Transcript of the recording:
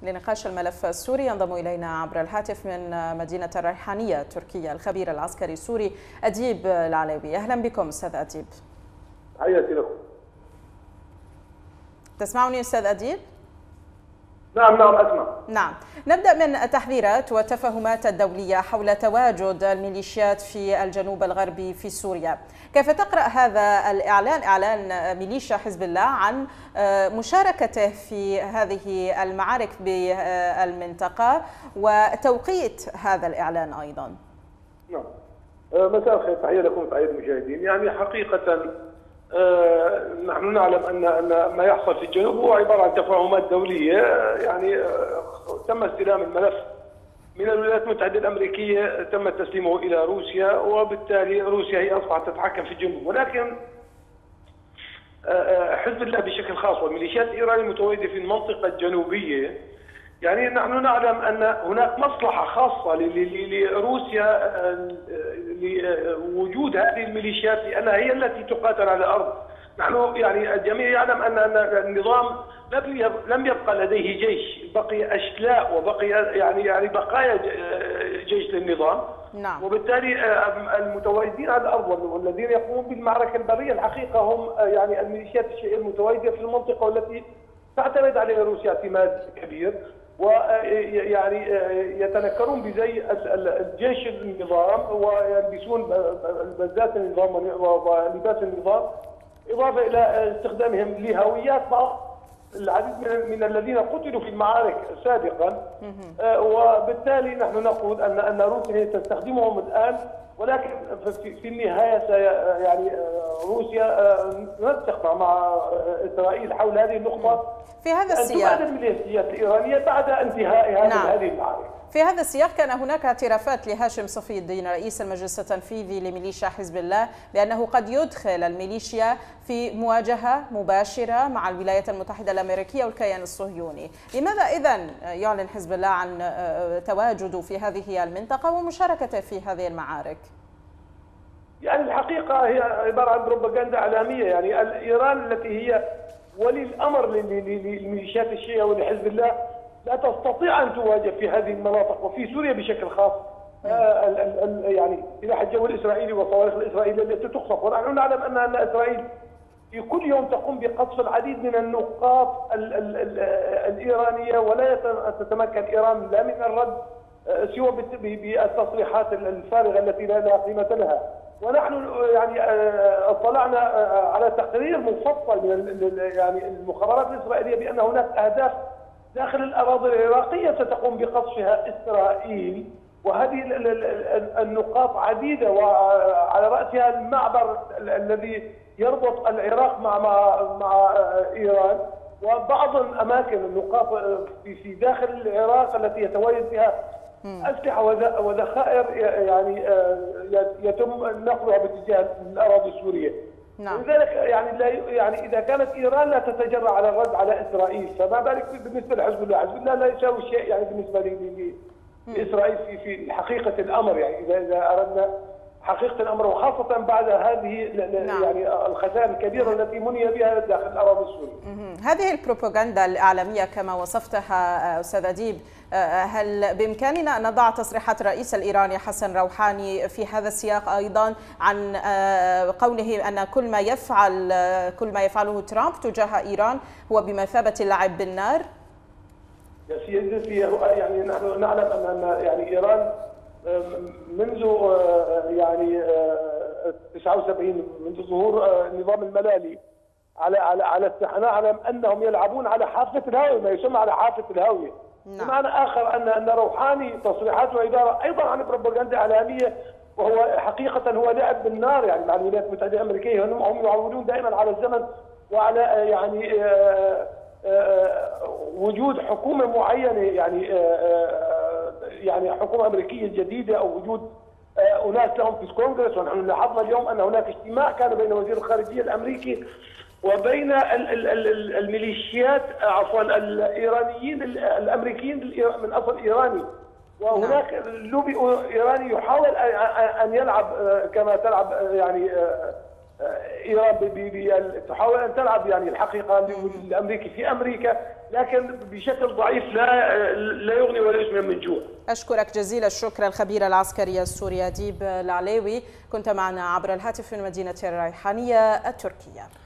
لنقاش الملف السوري ينضم إلينا عبر الهاتف من مدينة الريحانية تركيا الخبير العسكري السوري أديب العلوي. أهلا بكم أستاذ أديب. حياتي لكم. تسمعني أستاذ أديب؟ نعم أسمع. نعم، نبدأ من التحذيرات والتفاهمات الدولية حول تواجد الميليشيات في الجنوب الغربي في سوريا. كيف تقرأ هذا الإعلان، إعلان ميليشيا حزب الله عن مشاركته في هذه المعارك بالمنطقة وتوقيت هذا الإعلان أيضا؟ نعم، مساء الخير، تحية لكم وتحية المشاهدين. يعني حقيقة نحن نعلم أن ما يحصل في الجنوب هو عبارة عن تفاهمات دولية. يعني تم استلام الملف من الولايات المتحدة الأمريكية، تم تسليمه إلى روسيا، وبالتالي روسيا هي أصبحت تتحكم في الجنوب. ولكن حزب الله بشكل خاص والميليشيات الإيرانية المتواجدة في المنطقة الجنوبية، يعني نحن نعلم أن هناك مصلحة خاصة لروسيا لوجود هذه الميليشيات، لأنها هي التي تقاتل على الأرض. نحن يعني الجميع يعلم أن النظام لم يبقى لديه جيش، بقي أشلاء وبقي يعني بقايا جيش للنظام. نعم. وبالتالي المتواجدين على الأرض والذين يقومون بالمعركة البرية الحقيقة هم يعني الميليشيات الشيعية المتواجدة في المنطقة والتي تعتمد عليها روسيا اعتماد كبير، ويعني يتنكرون بزي الجيش النظام ويلبسون بزات النظام ولباس النظام، إضافة إلى استخدامهم لهويات بعض العديد من الذين قتلوا في المعارك سابقا. وبالتالي نحن نقول أن روسيا تستخدمهم الآن، ولكن في النهاية يعني روسيا تنسق مع إسرائيل حول هذه النقطة في هذا السياق. أن تؤدي الميليشيات الإيرانية بعد انتهائها من هذه المعارك. في هذا السياق كان هناك اعترافات لهاشم صفي الدين رئيس المجلس التنفيذي لميليشيا حزب الله بأنه قد يدخل الميليشيا في مواجهة مباشرة مع الولايات المتحدة الأمريكية والكيان الصهيوني. لماذا إذن يعلن حزب الله عن تواجده في هذه المنطقة ومشاركته في هذه المعارك؟ يعني الحقيقة هي عبارة عن بروباغندا إعلامية. يعني إيران التي هي ولي الأمر للميليشيات الشيعية ولحزب الله لا تستطيع أن تواجه في هذه المناطق وفي سوريا بشكل خاص يعني سلاح الجو الإسرائيلي والصواريخ الإسرائيلية التي تقصف. ونحن نعلم أن إسرائيل في كل يوم تقوم بقصف العديد من النقاط الإيرانية، ولا تتمكن إيران لا من الرد سوى بالتصريحات الفارغة التي لا قيمة لها. ونحن يعني اطلعنا على تقرير مفصل من يعني المخابرات الإسرائيلية بأن هناك أهداف داخل الأراضي العراقية ستقوم بقصفها إسرائيل، وهذه النقاط عديدة، وعلى رأسها المعبر الذي يربط العراق مع إيران، وبعض الأماكن النقاط في داخل العراق التي يتواجد فيها أسلحة وذخائر يعني يتم نقلها باتجاه الأراضي السورية. نعم. لذلك يعني إذا كانت إيران لا تتجرأ على الرد على إسرائيل، فما بالك بالنسبة لحزب الله؟ حزب الله لا يساوي شيء يعني بالنسبة لإسرائيل في حقيقة الأمر. يعني إذا أردنا حقيقة الأمر، وخاصة بعد هذه نعم. يعني الخسائر الكبيرة التي مني بها داخل الأراضي السورية. هذه البروباغندا الإعلامية كما وصفتها أستاذ أديب، هل بإمكاننا أن نضع تصريحات الرئيس الإيراني حسن روحاني في هذا السياق أيضا عن قوله أن كل ما يفعله ترامب تجاه إيران هو بمثابة اللعب بالنار؟ يا سيدتي، يعني نحن نعلم أن يعني إيران منذ يعني 79 منذ ظهور النظام الملالي على الساحه، نعلم انهم يلعبون على حافه الهاويه، ما يسمى على حافه الهاويه. بمعنى اخر ان روحاني تصريحاته عباره ايضا عن بروباغندا اعلاميه، وهو حقيقه هو لعب بالنار يعني مع الولايات المتحده الامريكيه. هم يعولون دائما على الزمن وعلى يعني وجود حكومه معينه، يعني حكومه امريكيه جديده او وجود اناس لهم في الكونغرس. ونحن لاحظنا اليوم ان هناك اجتماع كان بين وزير الخارجيه الامريكي وبين الميليشيات الايرانيين الامريكيين من اصل ايراني، وهناك لوبي ايراني يحاول ان يلعب كما تلعب يعني ايران تحاول ان تلعب يعني الحقيقه الامريكي في امريكا، لكن بشكل ضعيف لا يغني ولا يسمن من جوع. اشكرك جزيل الشكر الخبير العسكري السوري أديب العليوي، كنت معنا عبر الهاتف من مدينه الريحانيه التركيه.